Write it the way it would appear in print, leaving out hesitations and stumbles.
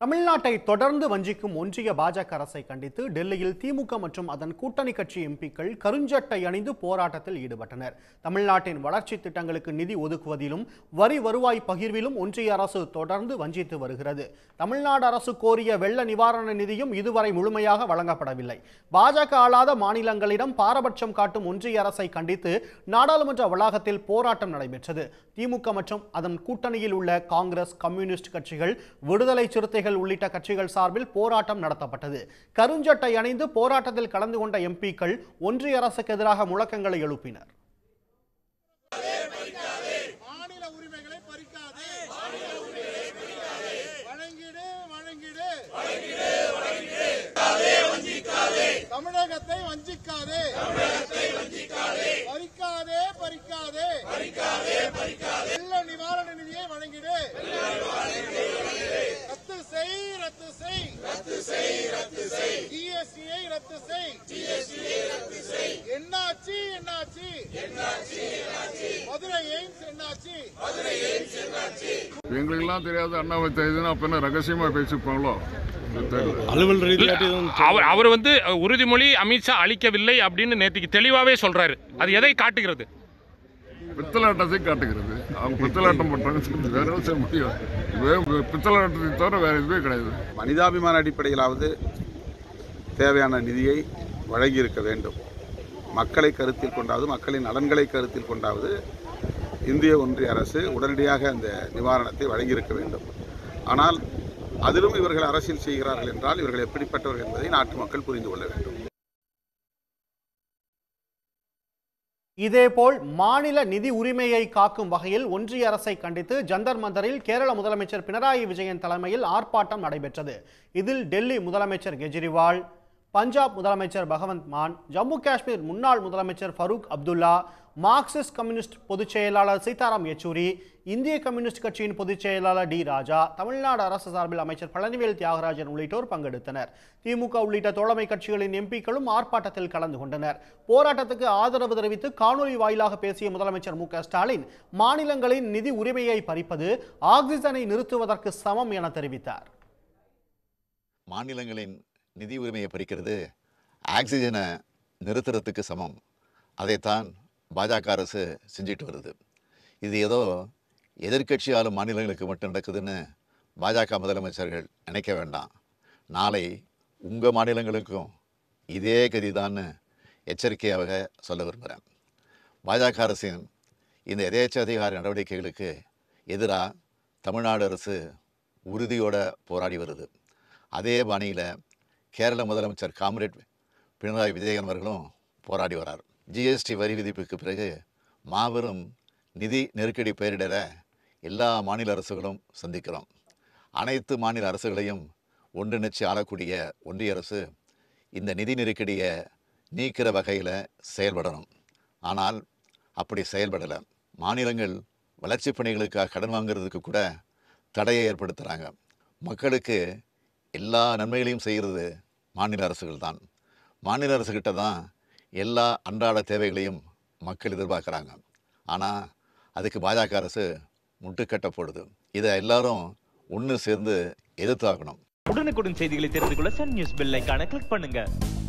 தமிழ்நாட்டை தொடர்ந்து வஞ்சிக்கும் ஒன்றிய பாஜக அரசை கண்டித்து டெல்லியில் திமுக மற்றும் அதன் கூட்டணி கட்சி எம்பிக்கள் கருஞ்சட்டை அணிந்து போராட்டத்தில் ஈடுபட்டனர். தமிழ்நாட்டின் வளர்ச்சி திட்டங்களுக்கு நிதி ஒதுக்குவதிலும் வரி வருவாய் பகிர்விலும் ஒன்றிய அரசு தொடர்ந்து வஞ்சித்து வருகிறது. தமிழ்நாடு அரசு கோரிய வெள்ள நிவாரண நிதியும் இதுவரை முழுமையாக வழங்கப்படவில்லை. பாஜக ஆளாத மாநிலங்களிடம் பாரபட்சம் காட்டும் ஒன்றிய அரசை கண்டித்து நாடாளுமன்ற வளாகத்தில் போராட்டம் நடைபெற்றது. திமுக மற்றும் அதன் கூட்டணியில் உள்ள காங்கிரஸ், கம்யூனிஸ்ட் கட்சிகள், விடுதலை சிறுத்தைகள் உள்ளிட்ட கட்சிகள் சார்பில் போராட்டம் நடத்தப்பட்டது. கருஞ்சட்டை அணிந்து போராட்டத்தில் கலந்து கொண்ட எம்பிக்கள் ஒன்றிய அரசுக்கு எதிராக முழக்கங்களை எழுப்பினர். தமிழகத்தை வஞ்சிக்காதே, பறிக்காதே, பறிக்காதே, வெள்ள நிவாரண நிதியை வழங்கிடு, ரத்து செய், ரத்து செய், ரத்து செய், ஜிஎஸ்டியை ரத்து செய், என்னாச்சு, என்னாச்சு, மதுரை எய்ம்ஸ் என்னாச்சு, எங்களுக்கெல்லாம் தெரியாது. அண்ணாவை தெரியுதுன்னு அப்ப என்ன ரகசியமா பேசிப்பாங்களோ? அவர் உறுதிமொழி அமித்ஷா அளிக்கவில்லை அப்படின்னு நேற்றுக்கு தெளிவாவே சொல்றாரு. அது எதை காட்டுகிறது? பித்தலாட்டத்தை காட்டுகிறது. அவங்க பித்தலாட்டம் பண்றாங்க, வேற செய்ய முடியாது. பித்தலாட்டத்தை தவிர வேற எதுவே கிடையாது. மனிதாபிமான அடிப்படையிலாவது தேவையான நிதியை வழங்கியிருக்க வேண்டும். மக்களை கருத்தில் கொண்டாவது, மக்களின் நலன்களை கருத்தில் கொண்டாவது இந்திய ஒன்றிய அரசு உடனடியாக அந்த நிவாரணத்தை வழங்கியிருக்க வேண்டும். ஆனால் அதிலும் இவர்கள் அரசியல் செய்கிறார்கள் என்றால் இவர்கள் எப்படிப்பட்டவர்கள் என்பதை நாட்டு மக்கள் புரிந்து கொள்ள வேண்டும். இதேபோல் மாநில நிதி உரிமையை காக்கும் வகையில் ஒன்றிய அரசை கண்டித்து ஜந்தர் மந்தரில் கேரள முதலமைச்சர் பினராயி விஜயன் தலைமையில் ஆர்ப்பாட்டம் நடைபெற்றது. இதில் டெல்லி முதலமைச்சர் கெஜ்ரிவால், பஞ்சாப் முதலமைச்சர் பகவந்த் மான், ஜம்மு காஷ்மீர் முன்னாள் முதலமைச்சர் ஃபரூக் அப்துல்லா, மார்க்சிஸ்ட் கம்யூனிஸ்ட் பொதுச் செயலாளர் சீதாராம் யெச்சூரி, இந்திய கம்யூனிஸ்ட் கட்சியின் பொதுச் செயலாளர் டி ராஜா, தமிழ்நாடு அரசு சார்பில் அமைச்சர் பழனிவேல் தியாகராஜன் உள்ளிட்டோர் பங்கெடுத்தனர். திமுக உள்ளிட்ட தோழமை கட்சிகளின் எம்பிக்களும் ஆர்ப்பாட்டத்தில் கலந்து கொண்டனர். போராட்டத்துக்கு ஆதரவு தெரிவித்து காணொலி வாயிலாக பேசிய முதலமைச்சர் மு.க.ஸ்டாலின், மாநிலங்களின் நிதி உரிமையை பறிப்பது ஆக்சிஜனை நிறுத்துவதற்கு சமம் என தெரிவித்தார். மாநிலங்களின் நிதி உரிமையை பறிக்கிறது ஆக்சிஜனை நிறுத்துறதுக்கு சமம். அதைத்தான் பாஜக அரசு செஞ்சிட்டு வருது. இது ஏதோ எதிர்க்கட்சி ஆளும் மாநிலங்களுக்கு மட்டும் நடக்குதுன்னு பாஜக முதலமைச்சர்கள் நினைக்க வேண்டாம். நாளை உங்கள் மாநிலங்களுக்கும் இதே கதிதான்னு எச்சரிக்கையாக சொல்ல விரும்புகிறேன். பாஜக அரசின் இந்த எதேச்ச அதிகார நடவடிக்கைகளுக்கு எதிராக தமிழ்நாடு அரசு உறுதியோடு போராடி வருது. அதே பாணியில் கேரள முதலமைச்சர் காம்ரேட் பினராயி விஜயன் அவர்களும் போராடி வரார். ஜிஎஸ்டி வரி விதிப்புக்கு பிறகு மாபெரும் நிதி நெருக்கடி பெயரிடற எல்லா மாநில அரசுகளும் சந்திக்கிறோம். அனைத்து மாநில அரசுகளையும் ஒன்றிணைச்சு ஆளக்கூடிய ஒன்றிய அரசு இந்த நிதி நெருக்கடியை நீக்கிற வகையில் செயல்படணும். ஆனால் அப்படி செயல்படலை. மாநிலங்கள் வளர்ச்சி பணிகளுக்காக கடன் வாங்கிறதுக்கு கூட தடையை ஏற்படுத்துகிறாங்க. மக்களுக்கு எல்லா நன்மைகளையும் செய்கிறது மாநில அரசுகள் தான். மாநில அரசுகிட்ட தான் எல்லா அன்றாட தேவைகளையும் மக்கள் எதிர்பார்க்குறாங்க. ஆனால் அதுக்கு பாஜக அரசு முட்டுக்கட்ட போடுது. இதை எல்லாரும் ஒன்று சேர்ந்து எதிர்த்தாகணும். உடனுக்குடன் செய்திகளை தெரிந்து கொள்ள சன் நியூஸ் பெல் ஐகானை கிளிக் பண்ணுங்க.